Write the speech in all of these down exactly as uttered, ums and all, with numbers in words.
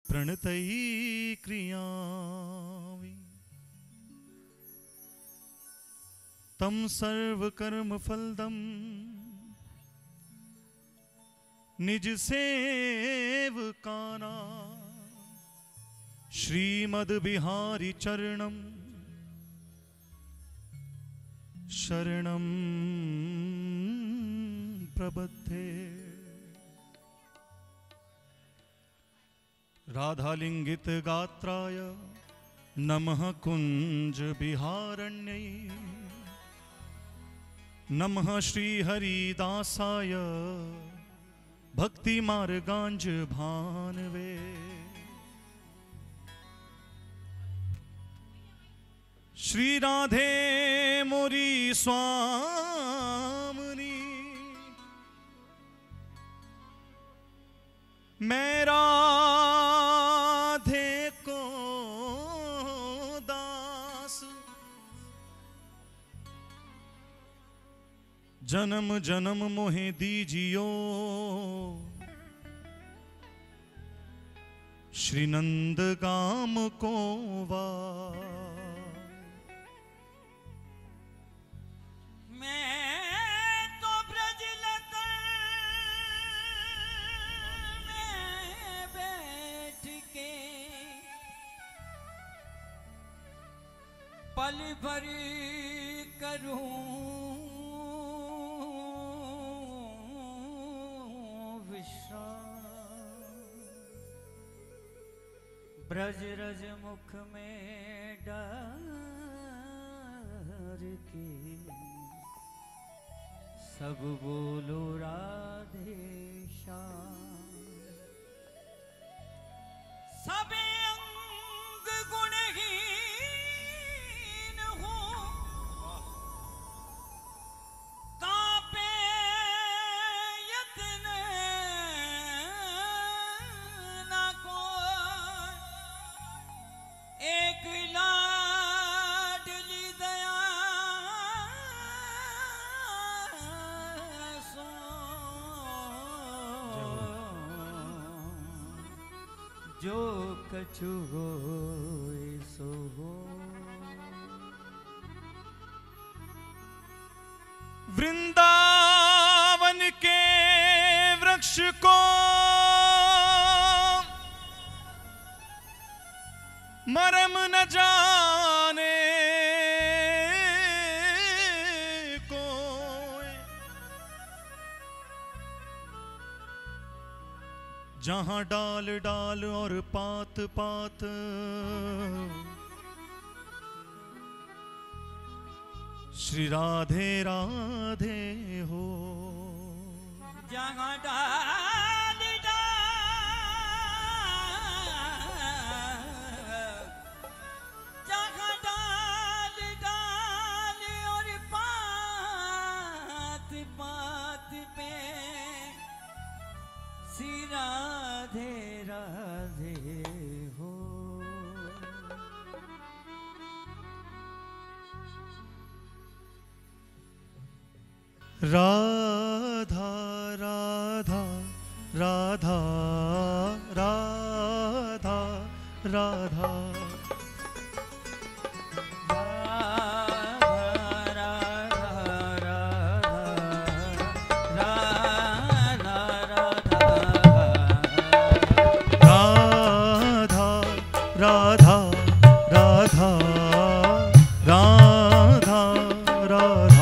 प्रणतई क्रियावि तम सर्व कर्म फलदम निज सेवकाना श्रीमद बिहारी चरणम शरणम प्रबद्धे। राधालिंगित गात्राय नमः कुंज बिहारण्यै नमः श्री हरिदासाय भक्ति मार्गांज भानवे। श्री राधे मोरी स्वामिनी मैं राधे को दास जन्म जन्म मोहे दीजियो श्री नंद गाम को वा। पल भर करूं विश्राम ब्रज रज मुख में डार के सब बोलो राधे श्याम। सबे अंग गुणहीन कापे यत्न ना को एक लाडली दया सो जो कछु होए सो हो। वृंदावन के वृक्ष को मरम न जाने को जहां डाल डाल और पात पात श्री राधे राधे हो। जहाँ डाल डाल जहाँ डाल डाल और पात पात पे श्री राधे राधे हो। राधा राधा राधा राधा राधा राधा राधा राधा राधा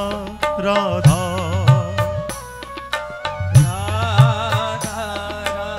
राधा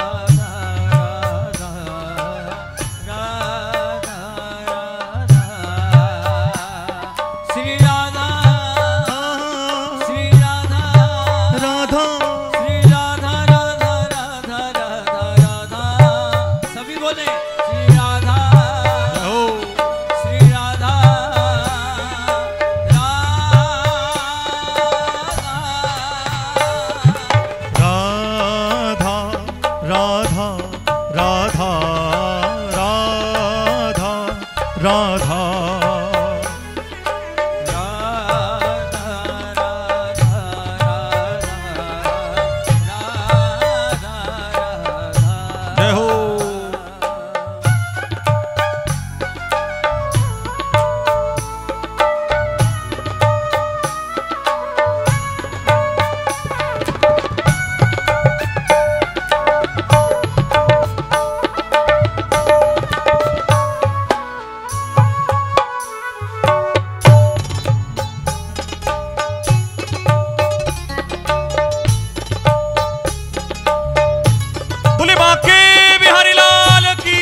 बांके बिहारी लाल की।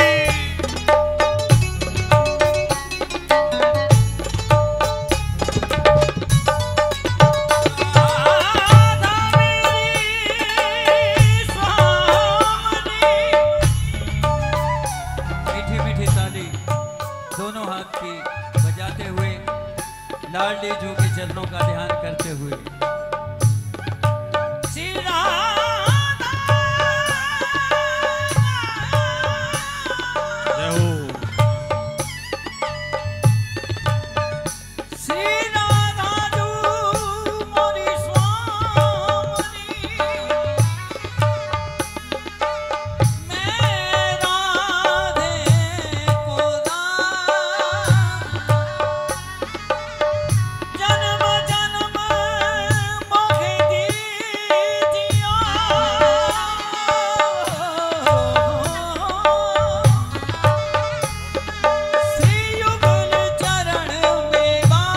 दोनों हाथ की बजाते हुए लाडली जू के चरणों का ध्यान करते हुए श्री राधा जय हो। श्री राधा जू मोरी स्वामी मैं राधे को जन्म जन्म मोहे दीजिया श्री युगल चरण में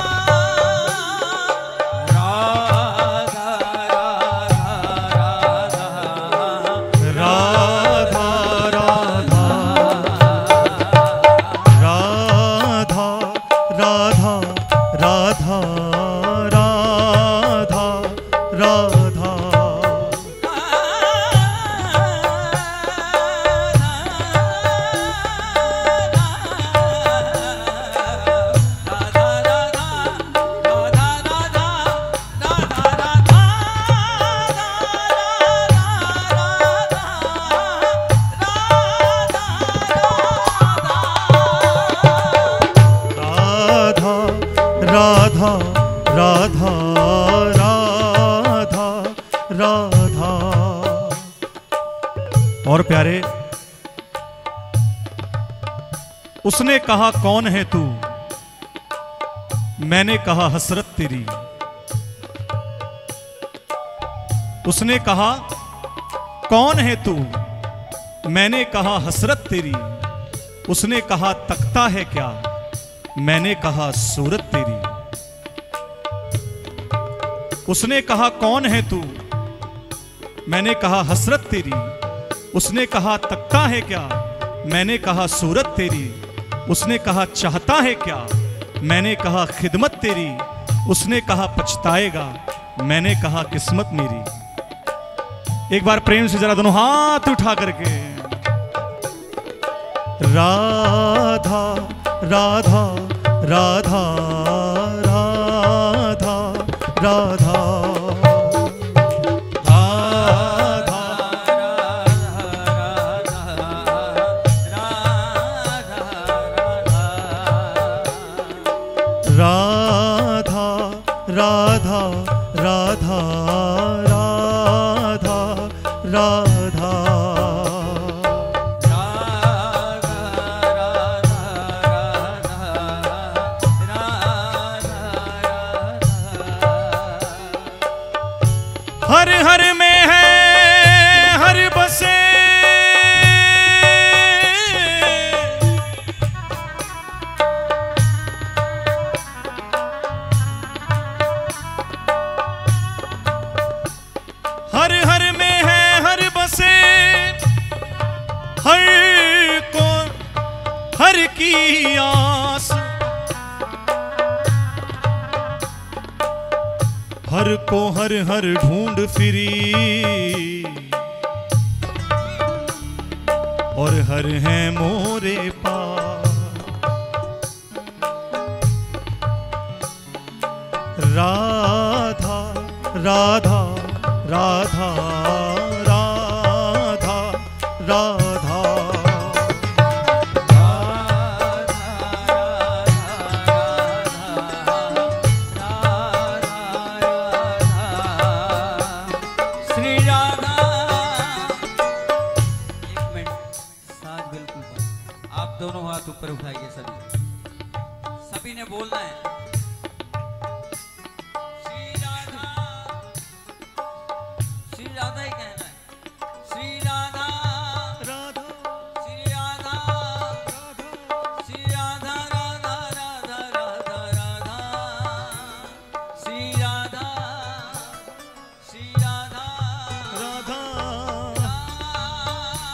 राधा राधा राधा राधा राधा राधा राधा राधा। राधा राधा राधा राधा। और प्यारे, उसने कहा कौन है तू, मैंने कहा हसरत तेरी। उसने कहा कौन है तू, मैंने कहा हसरत तेरी। उसने कहा तकता है क्या, मैंने कहा सूरत तेरी। उसने कहा कौन है तू, मैंने कहा हसरत तेरी। उसने कहा तकता है क्या, मैंने कहा सूरत तेरी। उसने कहा चाहता है क्या, मैंने कहा खिदमत तेरी। उसने कहा पछताएगा, मैंने कहा किस्मत मेरी। एक बार प्रेम से जरा दोनों हाथ उठा करके राधा राधा राधा राधा राधा राधा राधा राधा राधा राधा। हर हर में है हर बसे, हर हर में है हर बसे। हर को हर की आस, हर को हर हर ढूंढ फिरी। और हर है मोरे पास। राधा राधा राधा राधा राधा। श्री राधा। एक मिनट, साज बिल्कुल बंद। आप दोनों हाथ ऊपर उठाइए सभी, सभी ने बोलना है श्री राधा। श्री राधा ही कहना है। श्री राधा राधा श्री राधा श्री राधा राधा राधा राधा राधा। श्री राधा श्री राधा राधा